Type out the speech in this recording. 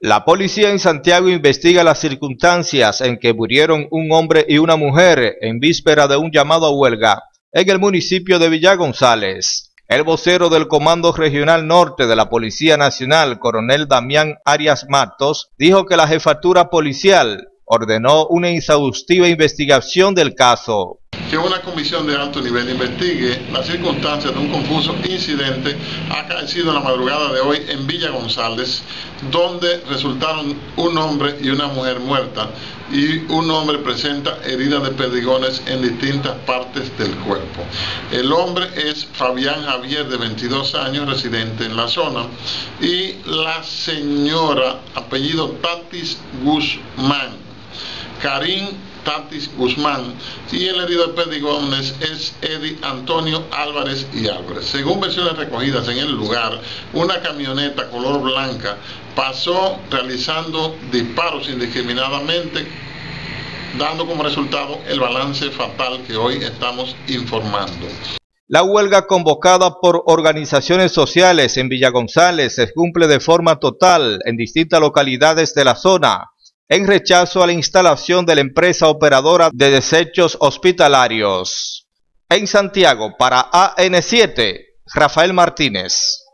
La policía en Santiago investiga las circunstancias en que murieron un hombre y una mujer en víspera de un llamado a huelga en el municipio de Villa González. El vocero del Comando Regional Norte de la Policía Nacional, coronel Damián Arias Matos, dijo que la jefatura policial ordenó una exhaustiva investigación del caso. Que una comisión de alto nivel investigue las circunstancias de un confuso incidente acaecido en la madrugada de hoy en Villa González, donde resultaron un hombre y una mujer muerta y un hombre presenta heridas de perdigones en distintas partes del cuerpo. El hombre es Fabián Javier, de 22 años, residente en la zona, y la señora, apellido Tatis Guzmán, Karim Tatis Guzmán, y el herido de perdigones es Eddie Antonio Álvarez y Álvarez. Según versiones recogidas en el lugar, una camioneta color blanca pasó realizando disparos indiscriminadamente, dando como resultado el balance fatal que hoy estamos informando. La huelga convocada por organizaciones sociales en Villa González se cumple de forma total en distintas localidades de la zona, en rechazo a la instalación de la empresa operadora de desechos hospitalarios. En Santiago, para AN7, Rafael Martínez.